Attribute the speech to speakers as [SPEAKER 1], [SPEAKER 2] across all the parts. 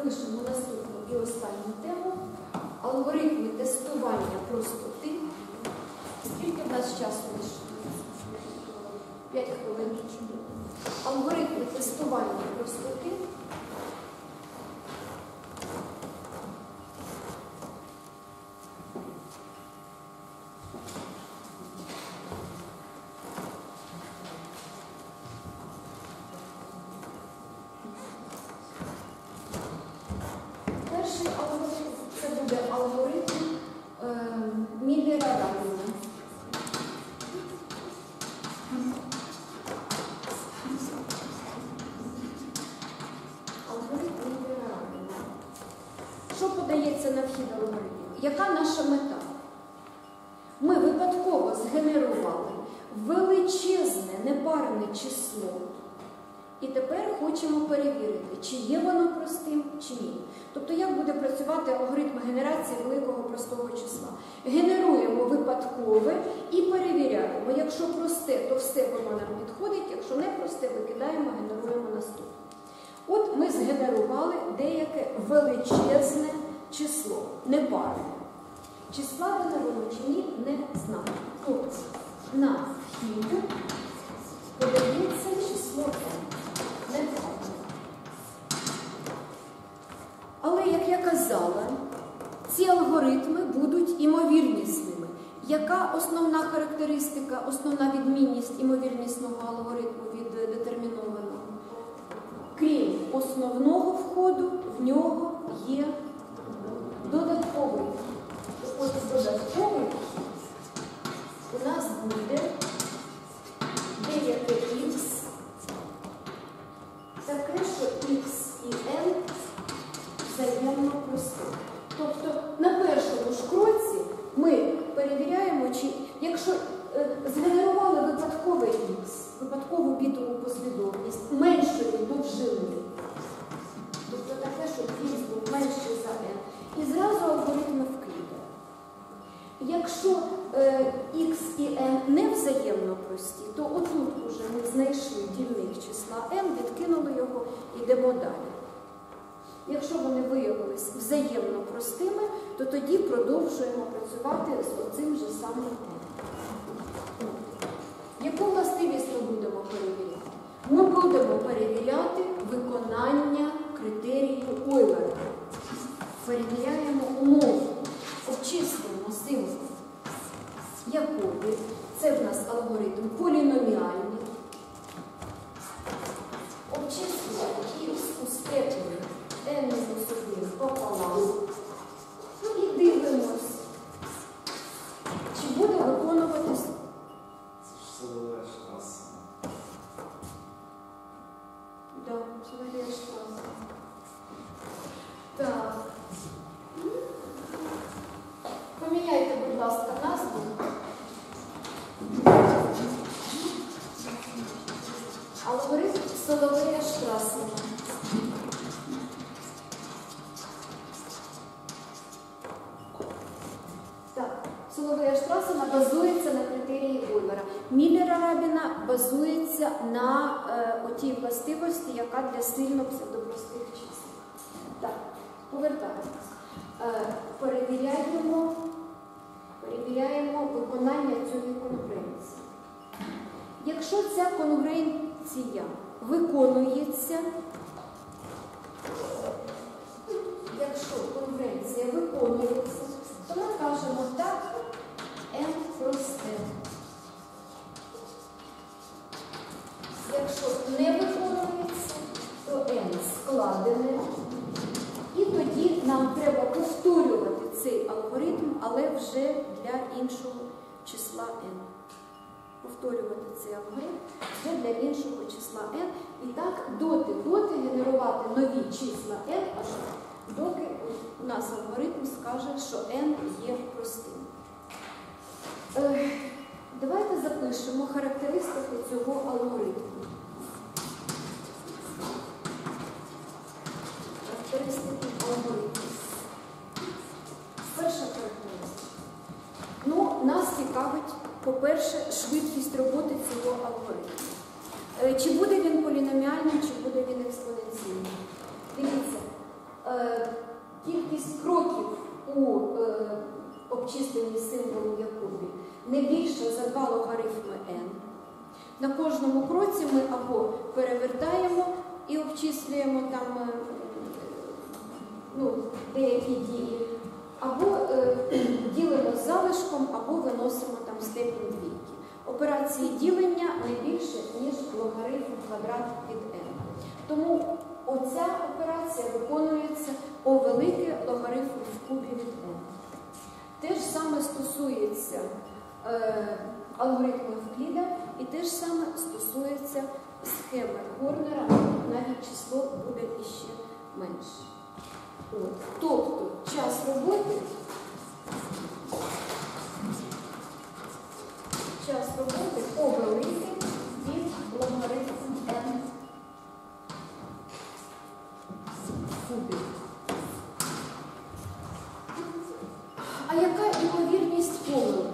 [SPEAKER 1] запишемо наступну і останню тему. Алгоритми тестування простоти. Скільки в нас часу лише? 5 хвилин. Алгоритми тестування простоти. Перший алгоритм – це буде алгоритм Міллера-Рабіна. Алгоритм Міллера-Рабіна. Що подається на вхід алгоритму? Яка наша мета? Ми випадково згенерували величезне непарне число. І тепер хочемо перевірити, чи є воно простим, чи ні. Тобто, як буде працювати алгоритм генерації великого простого числа? Генеруємо випадкове і перевіряємо. Якщо просте, то все воно нам підходить, якщо не просте, викидаємо, генеруємо наступне. От ми згенерували деяке величезне число, непарне. Чи складено воно, чи ні, не знаю. Тобто, на вхід подається число n. Але, як я казала, ці алгоритми будуть імовірнісними. Яка основна характеристика, основна відмінність імовірнісного алгоритму від детермінованого? Крім основного входу, в нього є додатковий. Ось додатковий у нас буде деяке х, таке, що x і n взаємно прості. Тобто на першому ж кроці ми перевіряємо, чи якщо згенерували випадковий х, випадкову бітову послідовність меншої довжини, тобто таке, щоб х був менший за n, і зразу алгоритми вкидає. Якщо x і n не взаємно прості, то отут уже ми знайшли дільник числа n, відкинули його, йдемо далі. Якщо вони виявилися взаємно простими, то тоді продовжуємо працювати з оцим же самим n. Яку властивість ми будемо перевіряти? Ми будемо перевіряти виконання критерію Ойлера. Перевіряємо умову, обчислюємо символ, якої це в нас алгоритм поліноміальний. Обчислюємо х у степені n-1 пополам. Ну і дивимось, чи буде виконуватись.
[SPEAKER 2] Це ж силове штраса.
[SPEAKER 1] Так, силове штраса. Так. Поміняйте, будь ласка, назву. Алгоритм силове штраса. Так, силове штраса базується на критерії Ойлера. Міллера-Рабіна базується на отій властивості, яка для сильно псевдопростих чисел. Так, повертаємось. Перевіряємо виконання цієї конгруенції. Якщо ця конгруенція виконується, то ми кажемо так, n просте. Якщо не виконується, то n складене. І тоді нам треба повторювати цей алгоритм, але вже для іншого числа n. Повторювати цей алгоритм вже для іншого числа n. І так доти генерувати нові числа n, аж доки у нас алгоритм скаже, що n є простим. Давайте запишемо характеристики цього алгоритму. Характеристики алгоритму. Перша характеристика. Ну, нас цікавить, по-перше, швидкість роботи цього алгоритму. Чи буде він поліноміальним, чи буде він експоненційним. Дивіться, більше за 2 логарифми n. На кожному кроці ми або перевертаємо і обчислюємо там деякі дії, або ділимо залишком, або виносимо там степінь двійки. Операції ділення не більше, ніж логарифм квадрат від n. Тому оця операція виконується о велике логарифм в кубі від n. Те ж саме стосується алгоритму Евкліда, і те ж саме стосується схеми Горнера, навіть число буде іще менше. Тобто час роботи о велике від логарифму n в кубі. А яка ймовірність помилки?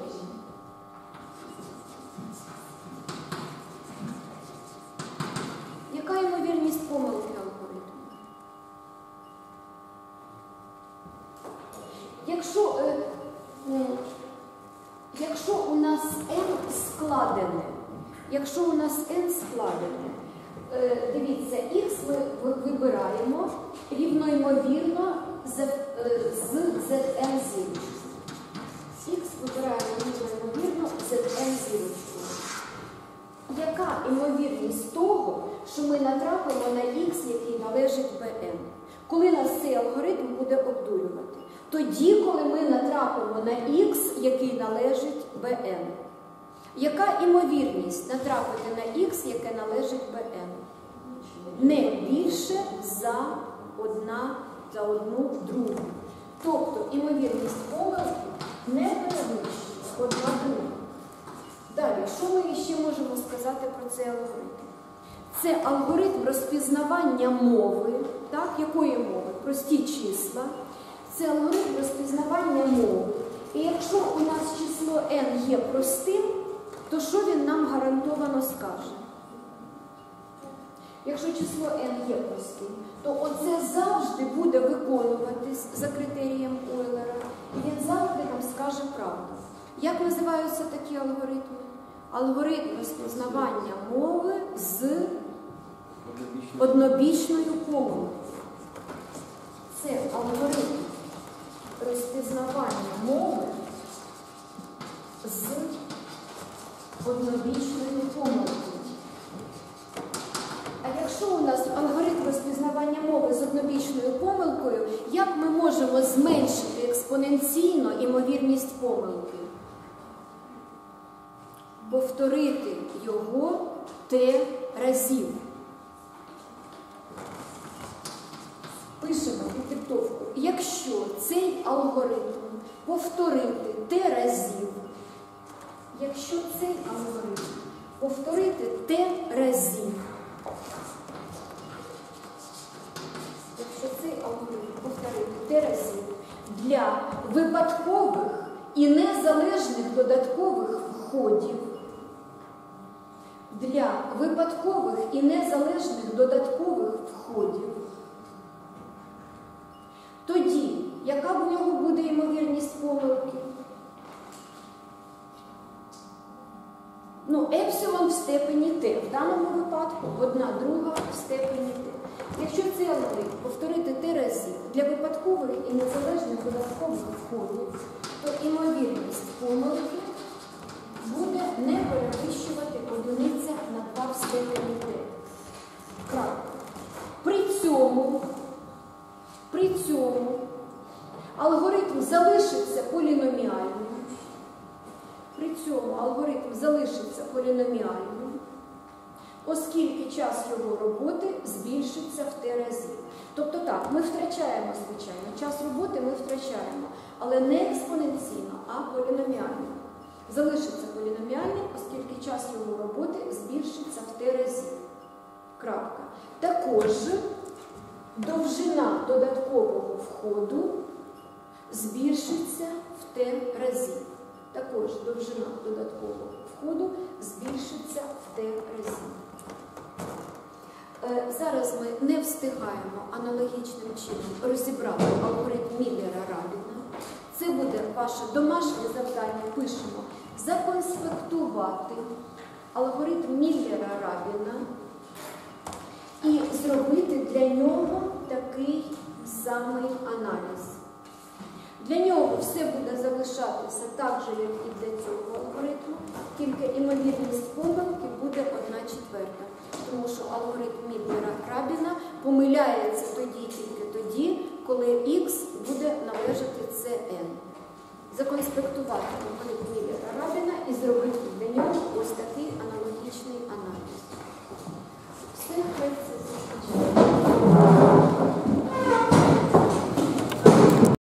[SPEAKER 1] Яка ймовірність помилки алгоритму? Якщо у нас n складене, дивіться, x ми вибираємо рівноймовірно з zn зірочкою. X вибираємо рівноймовірно з zn зірочкою. Яка ймовірність того, що ми натрапимо на x, який належить bn? Коли нас цей алгоритм буде обдурювати? Тоді, коли ми натрапимо на x, який належить bn. Яка ймовірність натрапити на x, яке належить bn? Не більше за одну другу. Тобто ймовірність помилки не перевищує одна друга. Далі, що ми ще можемо сказати про цей алгоритм? Це алгоритм розпізнавання мови. Так? Якої мови? Прості числа. Це алгоритм розпізнавання мови. І якщо у нас число n є простим, то що він нам гарантовано скаже? Якщо число n є простим, то оце завжди буде виконуватись за критерієм Ойлера, і він завжди нам скаже правду. Як називаються такі алгоритми? Алгоритм розпізнавання мови з однобічною помилкою. Це алгоритм розпізнавання мови з однобічною помилкою. А якщо у нас алгоритм розпізнавання мови з однобічною помилкою, як ми можемо зменшити експоненційно ймовірність помилки? Повторити його t разів. Пишемо під диктовку. Якщо цей алгоритм повторити t разів, якщо цей алгоритм повторити t разів, для випадкових і незалежних додаткових входів, тоді, яка в нього буде ймовірність помилки? Епсилон в степені t. В даному випадку 1/2 в степені t. Якщо цей алгоритм повторити t разів для випадкових і незалежних додаткових входів, то ймовірність помилки буде не перевищувати 1/2 в степені t. Крапка. При цьому алгоритм залишиться поліноміальним. Оскільки час його роботи збільшиться в t разів. Тобто так, ми втрачаємо, звичайно, час роботи ми втрачаємо, але не експоненційно, а поліноміально. Залишиться поліноміальним, оскільки час його роботи збільшиться в t разів. Крапка. Також довжина додаткового входу збільшиться в t разів. Зараз ми не встигаємо аналогічним чином розібрати алгоритм Міллера-Рабіна. Це буде ваше домашнє завдання. Пишемо законспектувати алгоритм Міллера-Рабіна і зробити для нього такий самий аналіз. Для нього все буде залишатися так же, як і для цього алгоритму, тільки імовірність помилки буде 1/4. Тому що алгоритм Міллера-Рабіна помиляється тільки тоді, коли Х буде належати Cn. Законспектувати алгоритм Міллера-Рабіна і зробити для нього ось такий аналогічний аналіз.